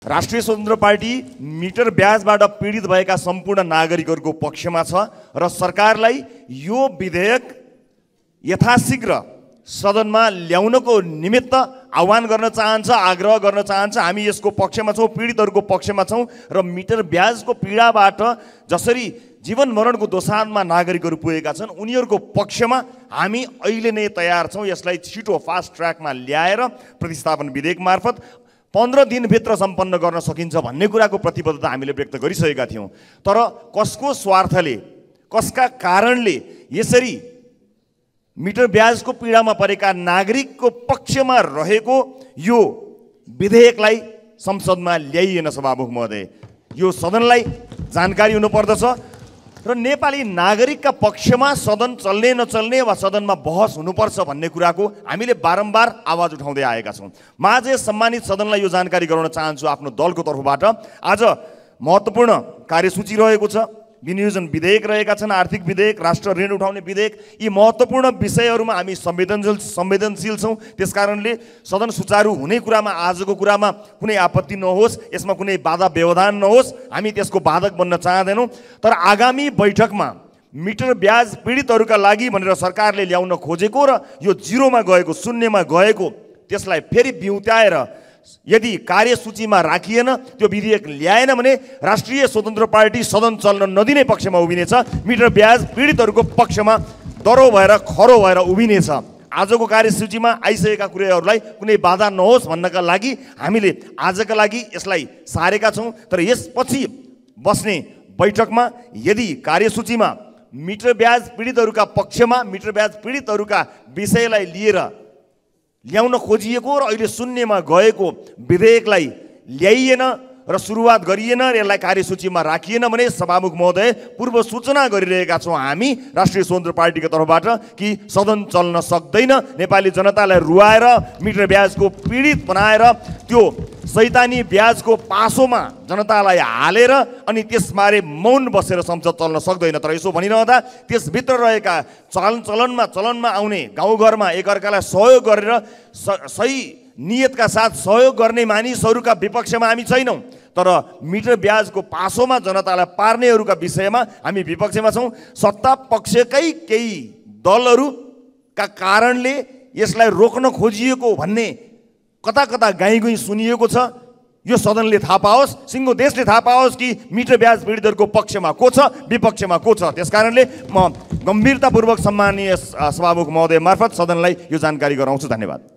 राष्ट्रिय स्वतन्त्र party metre ब्याजबाट पीडित भएका सम्पूर्ण नागरिकहरूको पक्षमा छ र सरकारलाई यो विधेयक यथाशीघ्र सदनमा ल्याउनको निमित्त आह्वान गर्न चाहन्छ, आग्रह गर्न चाहन्छ। हामी यसको पक्षमा छौँ, पीडितहरूको पक्षमा छौँ र मिटर ब्याजको पीडाबाट जसरी जीवन मरणको दोसाँधमा नागरिकहरू पुगेका छन् उनीहरूको पक्षमा हामी अहिले नै तयार छौँ। यसलाई छिटो फास्ट ट्र्याकमा ल्याएर प्रतिस्थापन विधेयक मार्फत 15 दिनभित्र सम्पन्न गर्न सकिन्छ भन्ने कुराको प्रतिबद्धता हामीले व्यक्त गरिसकेका थियौँ। तर कसको स्वार्थले, कसका कारणले यसरी मिटर ब्याजको पीडामा परेका नागरिकको पक्षमा रहेको यो विधेयकलाई संसदमा ल्याइएन सभामुख महोदय, यो सदनलाई जानकारी हुनुपर्दछ र नेपाली नागरिकका पक्षमा सदन चल्ने नचल्ने वा सदनमा बहस हुनुपर्छ भन्ने कुराको हामीले बारम्बार आवाज उठाउँदै आएका छौँ। म आज सम्मानित सदनलाई यो जानकारी गराउन चाहन्छु आफ्नो दलको तर्फबाट। आज महत्त्वपूर्ण कार्यसूची रहेको छ, विनियोजन विधेयक रहेका छन्, आर्थिक विधेयक, राष्ट्र ऋण उठाउने विधेयक। यी महत्त्वपूर्ण विषयहरूमा हामी संवेदनशील छौँ। त्यसकारणले सदन सुचारू हुने कुरामा, आजको कुरामा कुनै आपत्ति नहोस्, यसमा कुनै बाधा व्यवधान नहोस्, हामी त्यसको बाधक बन्न चाहँदैनौँ। तर आगामी बैठकमा मिटर ब्याज पीडितहरूका लागि भनेर सरकारले ल्याउन खोजेको र यो जिरोमा गएको, शून्यमा गएको, त्यसलाई फेरि बिउत्याएर यदि कार्यसूचीमा राखिएन, त्यो विधेयक ल्याएन भने राष्ट्रिय स्वतन्त्र पार्टी सदन चल्न नदिने पक्षमा उभिनेछ, मिटर ब्याज पीडितहरूको पक्षमा दरो भएर खरो भएर उभिनेछ। आजको कार्यसूचीमा आइसकेका कुराहरूलाई कुनै बाधा नहोस् भन्नका लागि हामीले आजका लागि यसलाई सारेका छौँ। तर यसपछि बस्ने बैठकमा यदि कार्यसूचीमा मिटर ब्याज पीडितहरूका पक्षमा मिटर ब्याज पीडितहरूका विषयलाई लिएर ल्याउन खोजिएको र अहिले शून्यमा गएको विधेयकलाई ल्याइएन र सुरुवात गरिएन र यसलाई कार्यसूचीमा राखिएन भने सभामुख महोदय पूर्व सूचना गरिरहेका छौँ हामी राष्ट्रिय स्वतन्त्र पार्टीको तर्फबाट कि सदन चल्न सक्दैन। नेपाली जनतालाई रुवाएर मिटर ब्याजको पीडित बनाएर त्यो सैतानी ब्याजको पासोमा जनतालाई हालेर अनि त्यसबारे मौन बसेर संसद चल्न सक्दैन। तर यसो भनिरहँदा त्यसभित्र रहेका चलनमा आउने गाउँघरमा एकअर्कालाई सहयोग गरेर सही नियतका साथ सहयोग गर्ने मानिसहरूका विपक्षमा हामी छैनौँ, तर मिटर ब्याजको पासोमा जनतालाई पार्नेहरूका विषयमा हामी विपक्षमा छौँ। सत्ता पक्षकै केही दलहरूका कारणले यसलाई रोक्न खोजिएको भन्ने कता कता गाईगुई सुनिएको छ। यो सदनले थाहा पाओस्, सिङ्गो देशले थाहा पाओस् कि मिटर ब्याज पीडितहरूको पक्षमा को छ, विपक्षमा को छ। त्यसकारणले म गम्भीरतापूर्वक सम्मानीय सभामुख महोदय मार्फत सदनलाई यो जानकारी गराउँछु। धन्यवाद।